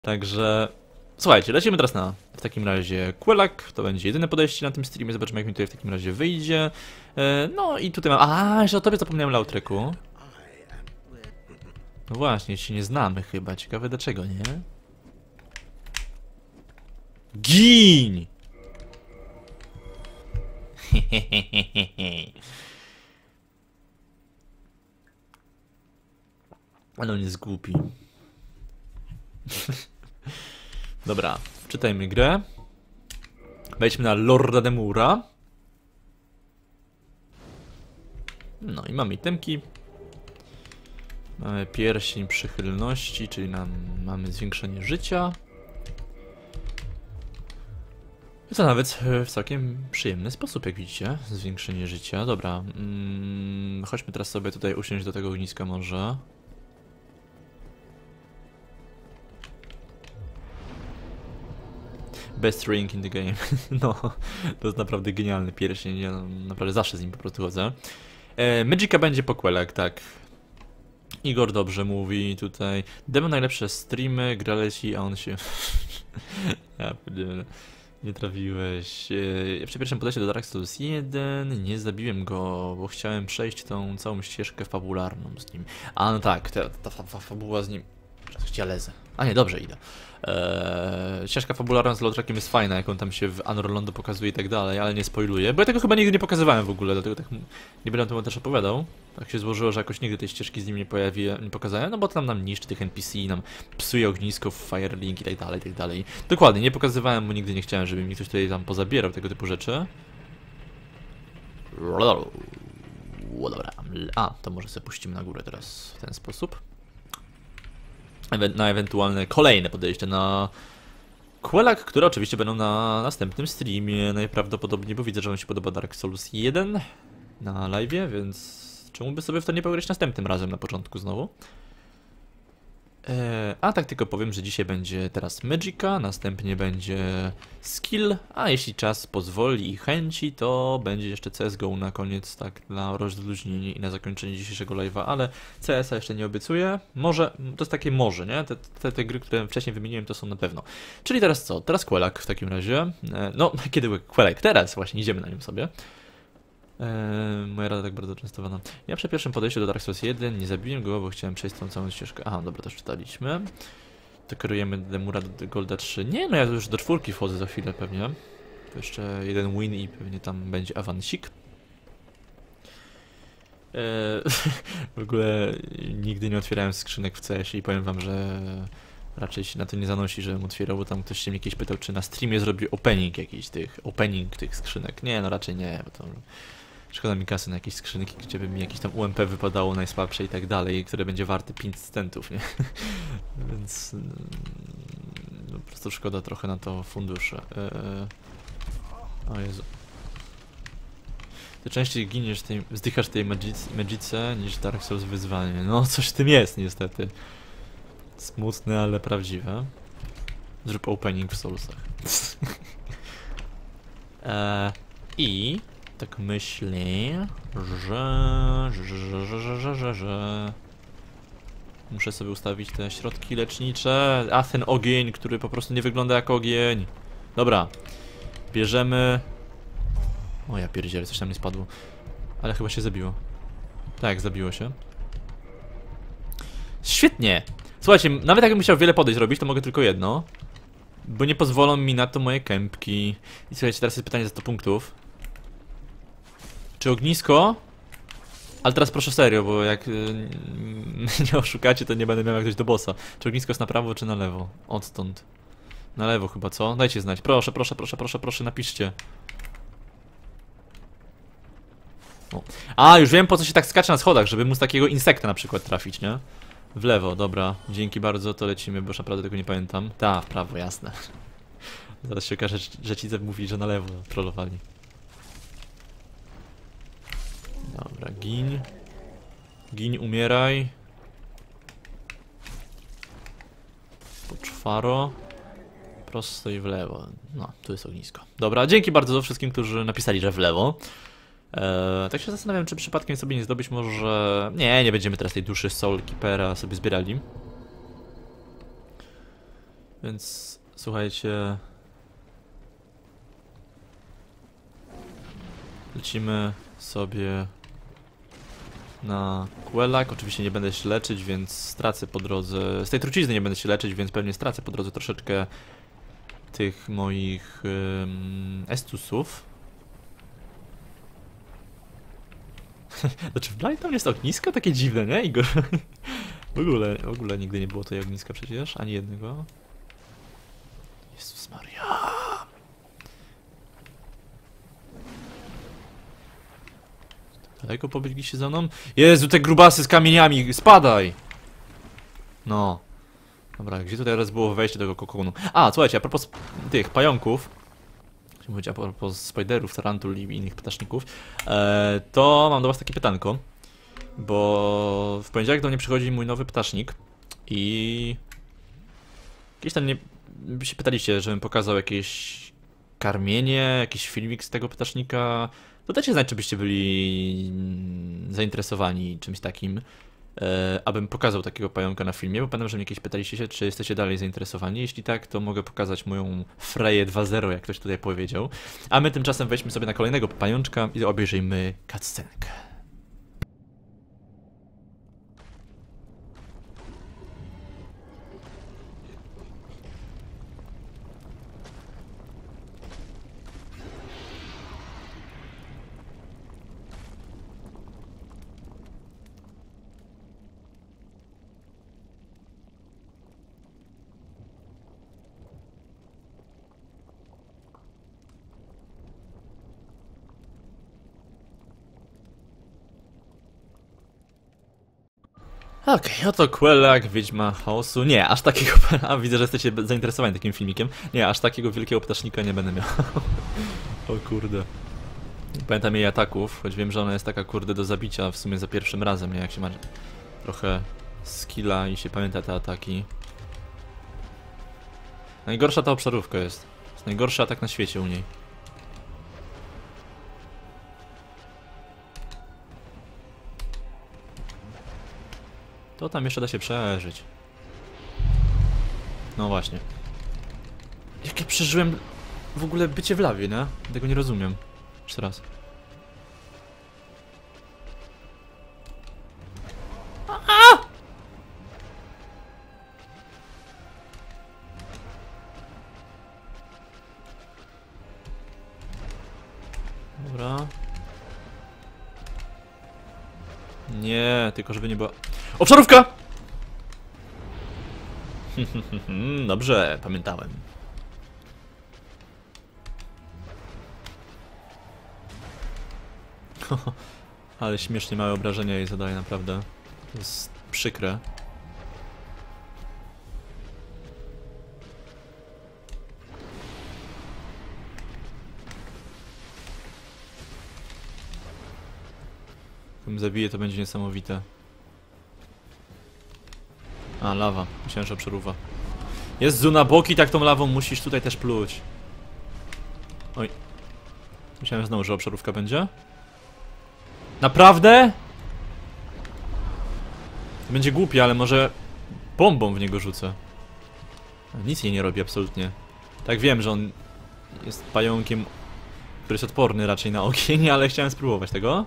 Także... Słuchajcie, lecimy teraz na w takim razie Quelak, to będzie jedyne podejście na tym streamie, zobaczymy jak mi tutaj w takim razie wyjdzie. No i tutaj mam... A, jeszcze o tobie zapomniałem, Lautreku. No właśnie, się nie znamy chyba, ciekawe dlaczego, nie? Gin! Ale on jest głupi. Dobra, czytajmy grę. Wejdźmy na Lorda Demura. No i mamy itemki. Mamy pierścień przychylności, czyli mamy zwiększenie życia. I to nawet w całkiem przyjemny sposób, jak widzicie. Zwiększenie życia. Dobra. Chodźmy teraz sobie tutaj usiąść do tego ogniska może. Best ring in the game. No, to jest naprawdę genialny pierścień. Ja naprawdę zawsze z nim po prostu chodzę. Magica będzie po Quelak, tak. Igor dobrze mówi tutaj. Demo najlepsze streamy, gra leci, a on się... Ja nie trafiłeś. Przy pierwszym podejściu do Dark Souls 1 nie zabiłem go, bo chciałem przejść tą całą ścieżkę fabularną z nim. A no tak, ta fabuła z nim... Lezę. A nie, dobrze idę. Ścieżka fabularna z Lautrekiem jest fajna, jak on tam się w Anor Londo pokazuje i tak dalej, ale nie spoiluję, bo ja tego chyba nigdy nie pokazywałem w ogóle, dlatego tak nie będę o tym też opowiadał. Tak się złożyło, że jakoś nigdy tej ścieżki z nim nie pokazałem, no bo to nam niszczy tych NPC, nam psuje ognisko w Firelink i tak dalej, i tak dalej. Dokładnie, nie pokazywałem, bo nigdy nie chciałem, żeby mi ktoś tutaj tam pozabierał tego typu rzeczy. Dobra, a, to może sobie puścimy na górę teraz w ten sposób. Na ewentualne kolejne podejście na Quelak, które oczywiście będą na następnym streamie najprawdopodobniej, bo widzę, że wam się podoba Dark Souls 1 na live'ie, więc czemu by sobie w to nie pograć następnym razem na początku znowu? A tak tylko powiem, że dzisiaj będzie teraz Magica, następnie będzie Skill, a jeśli czas pozwoli i chęci, to będzie jeszcze CSGO na koniec, tak na rozluźnienie i na zakończenie dzisiejszego live'a, ale CS-a jeszcze nie obiecuję. Może, to jest takie może, nie? Te gry, które wcześniej wymieniłem, to są na pewno. Czyli teraz co? Teraz Quelak w takim razie. No, kiedy Quelak? Teraz właśnie, idziemy na nim sobie. Moja rada tak bardzo częstowana. Ja przy pierwszym podejściu do Dark Souls 1 nie zabiłem go, bo chciałem przejść tą całą ścieżkę. Aha, dobra, to już czytaliśmy. To kierujemy Demura do Golda 3. Nie, no ja już do 4 wchodzę za chwilę pewnie. To jeszcze jeden win i pewnie tam będzie awansik. W ogóle nigdy nie otwierałem skrzynek w CS i powiem wam, że raczej się na to nie zanosi, żebym otwierał, bo tam ktoś się mnie kiedyś pytał, czy na streamie zrobi opening jakiś tych skrzynek. Nie, no raczej nie, bo to szkoda mi kasy na jakieś skrzynki, gdzie by mi jakieś tam UMP wypadało najsłabsze i tak dalej, które będzie warte 5 centów, nie? Więc no, po prostu szkoda trochę na to fundusze. O Jezu. Ty częściej giniesz, zdychasz tej Magice niż Dark Souls wyzwanie. No coś w tym jest niestety. Smutne, ale prawdziwe. Zrób opening w Soulsach. I tak myślę, że muszę sobie ustawić te środki lecznicze. A ten ogień, który po prostu nie wygląda jak ogień. Dobra. Bierzemy. O ja pierdzielę, coś tam nie spadło. Ale chyba się zabiło. Tak, zabiło się. Świetnie! Słuchajcie, nawet jakbym musiał wiele podejść robić, to mogę tylko jedno. Bo nie pozwolą mi na to moje kępki. I słuchajcie, teraz jest pytanie za 100 punktów. Czy ognisko? Ale teraz proszę serio, bo jak nie oszukacie, to nie będę miał jak dojść do bossa. Czy ognisko jest na prawo, czy na lewo? Odtąd. Na lewo chyba, co? Dajcie znać. Proszę, proszę, proszę, proszę, proszę, napiszcie. O. A, już wiem, po co się tak skacze na schodach, żeby móc takiego insekta na przykład trafić, nie? W lewo, dobra. Dzięki bardzo, to lecimy, bo już naprawdę tego nie pamiętam. Ta, w prawo, jasne. Zaraz się okaże, że ci mówi, że na lewo trollowali. Dobra, gin. Gin, umieraj. Poczwaro. Prosto i w lewo. No, tu jest ognisko. Dobra, dzięki bardzo wszystkim, którzy napisali, że w lewo. Tak się zastanawiam, czy przypadkiem sobie nie zdobyć może... Nie będziemy teraz tej duszy Soul Keepera sobie zbierali. Więc słuchajcie. Lecimy sobie na Quelak. Oczywiście nie będę się leczyć, więc stracę po drodze. Z tej trucizny nie będę się leczyć, więc pewnie stracę po drodze troszeczkę tych moich estusów. Znaczy w Blighttown jest ognisko takie dziwne, nie, Igor? W ogóle nigdy nie było tutaj ogniska przecież, ani jednego. Jezus Maria. Daleko pobiegliście za mną? Jezu, te grubasy z kamieniami, spadaj! No. Dobra, gdzie tutaj teraz było wejście do tego kokonu? A, słuchajcie, a propos tych pająków, chciałbym powiedzieć a propos spiderów, tarantul i innych ptaszników, to mam do was takie pytanko, bo w poniedziałek do mnie przychodzi mój nowy ptasznik i gdzieś tam by się pytaliście, żebym pokazał jakieś karmienie, jakiś filmik z tego ptasznika. To dajcie znać, czy byście byli zainteresowani czymś takim, abym pokazał takiego pająka na filmie, bo pamiętam, że mnie kiedyś pytaliście się, czy jesteście dalej zainteresowani. Jeśli tak, to mogę pokazać moją Freję 2.0, jak ktoś tutaj powiedział. A my tymczasem wejdźmy sobie na kolejnego pajączka i obejrzyjmy cutscenkę. Okej, oto Quelak, Wiedźma Chaosu. Nie, aż takiego... A, widzę, że jesteście zainteresowani takim filmikiem. Nie, aż takiego wielkiego ptasznika nie będę miał. O kurde. Pamiętam jej ataków, choć wiem, że ona jest taka kurde do zabicia w sumie za pierwszym razem, nie? Jak się ma trochę skilla i się pamięta te ataki. Najgorsza ta obszarówka jest. Jest najgorszy atak na świecie u niej. To tam jeszcze da się przeżyć. No właśnie. Jakie przeżyłem w ogóle bycie w lawie, nie? Tego nie rozumiem. Jeszcze raz. Dobra. Nie, tylko żeby nie była... Obszarówka! Dobrze, pamiętałem. Ale śmiesznie małe obrażenia jej zadaje, naprawdę. To jest przykre. Jak zabiję, to będzie niesamowite. A, lawa. Myślałem, że obszarówa. Jezu, na boki tak tą lawą musisz tutaj też pluć. Oj. Myślałem znowu, że obszarówka będzie. Naprawdę? Będzie głupie, ale może bombą w niego rzucę. Nic jej nie robi absolutnie. Tak, wiem, że on jest pająkiem, który jest odporny raczej na ogień, ale chciałem spróbować tego.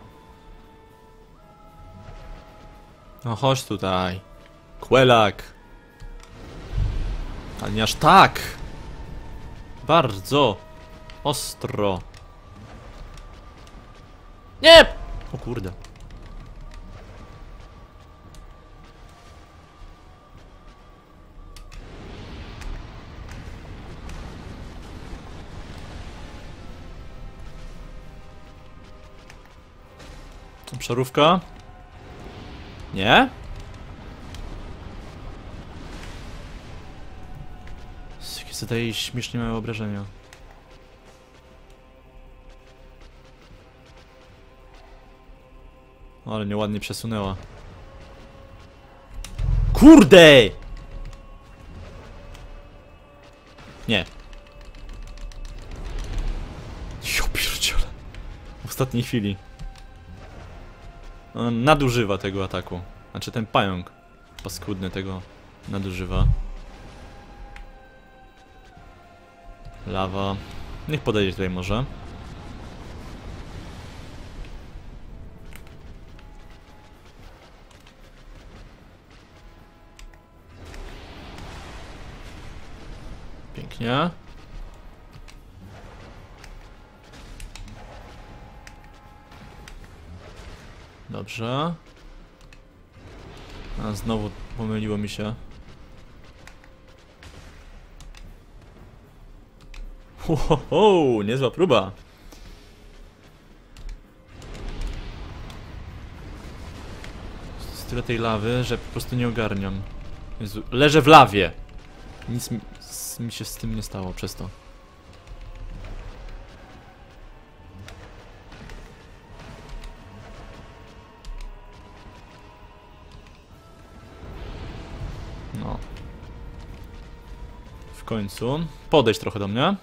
No chodź tutaj. Quelak. Ale nie aż tak. Bardzo ostro. Nie! O kurde. Obszarówka? Nie? Zadaje śmiesznie małe obrażenia. O, ale nieładnie przesunęła. Kurde! Nie. Jo pierdziele. W ostatniej chwili. On nadużywa tego ataku. Znaczy ten pająk paskudny tego nadużywa. Lawa. Niech podejdzie tutaj może. Pięknie. Dobrze. A znowu pomyliło mi się. Ho, niezła próba. Jest tyle tej lawy, że po prostu nie ogarniam. Jezu, leżę w lawie. Nic mi się z tym nie stało przez to. No. W końcu. Podejdź trochę do mnie.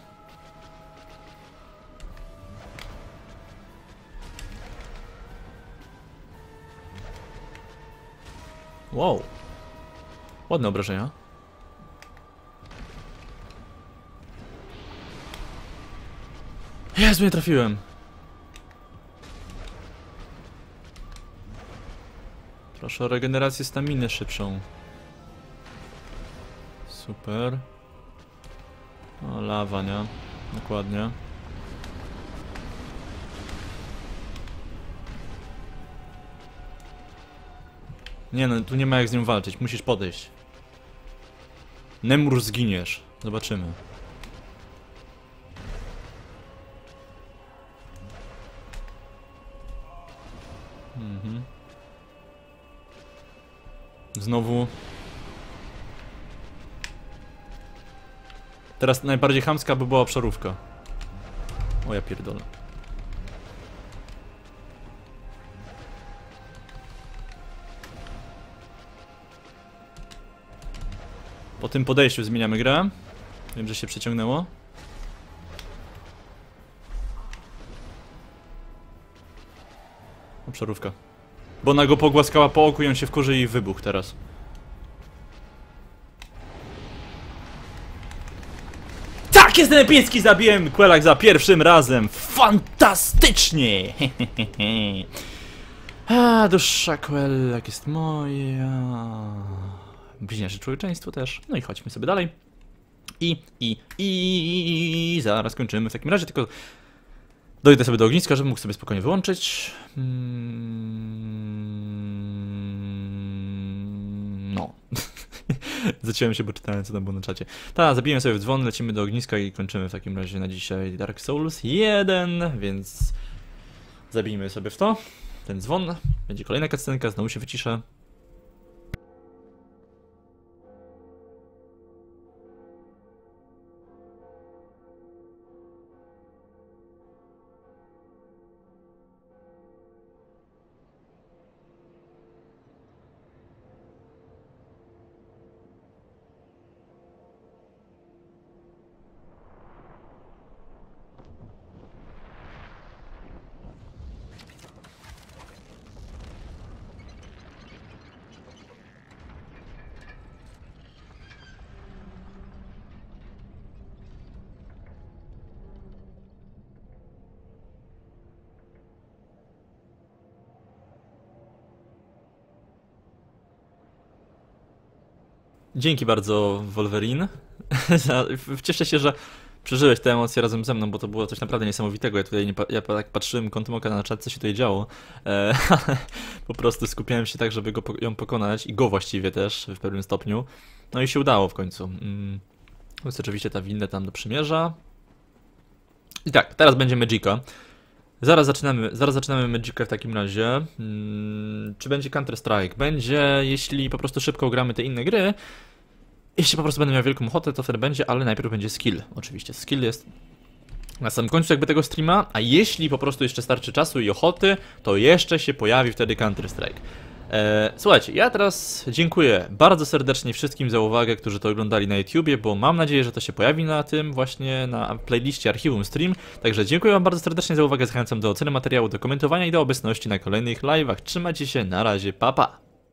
Wow. Ładne obrażenia. Jezu, nie trafiłem. Proszę o regenerację staminy szybszą. Super. O, lawa, nie? Dokładnie. Nie no, tu nie ma jak z nią walczyć, musisz podejść. Nemur zginiesz. Zobaczymy. Znowu. Teraz najbardziej chamska by była obszarówka. O ja pierdolę. Po tym podejściu zmieniamy grę. Wiem, że się przeciągnęło. Obszarówka. Bo ona go pogłaskała po oku i on się wkurzy i wybuch teraz. Tak, jest ten epicki! Zabiłem Quelak za pierwszym razem! Fantastycznie! A, dusza Quelak jest moja. Bliźniacze człowieczeństwo też. No i chodźmy sobie dalej. I zaraz kończymy w takim razie, tylko dojdę sobie do ogniska, żebym mógł sobie spokojnie wyłączyć. No. Zaciąłem się, bo czytałem, co tam było na czacie. Tak, zabiłem sobie w dzwon, lecimy do ogniska i kończymy w takim razie na dzisiaj Dark Souls 1, więc zabijmy sobie w to. Ten dzwon. Będzie kolejna cutscenka, znowu się wyciszę. Dzięki bardzo, Wolverine. Cieszę się, że przeżyłeś te emocje razem ze mną, bo to było coś naprawdę niesamowitego. Ja tutaj ja tak patrzyłem kątem oka na czat, co się tutaj działo. Po prostu skupiałem się tak, żeby ją pokonać i go właściwie też w pewnym stopniu. No i się udało w końcu. To jest oczywiście ta winda tam do przymierza. I tak, teraz będzie Magica. Zaraz zaczynamy Magica w takim razie. Czy będzie Counter-Strike? Będzie, jeśli po prostu szybko gramy te inne gry. Jeśli po prostu będę miał wielką ochotę, to wtedy będzie, ale najpierw będzie skill. Oczywiście, skill jest na samym końcu jakby tego streama, a jeśli po prostu jeszcze starczy czasu i ochoty, to jeszcze się pojawi wtedy Counter-Strike. Słuchajcie, ja teraz dziękuję bardzo serdecznie wszystkim za uwagę, którzy to oglądali na YouTubie, bo mam nadzieję, że to się pojawi na tym właśnie, na playliście Archiwum Stream. Także dziękuję wam bardzo serdecznie za uwagę, zachęcam do oceny materiału, do komentowania i do obecności na kolejnych live'ach. Trzymajcie się, na razie, pa pa!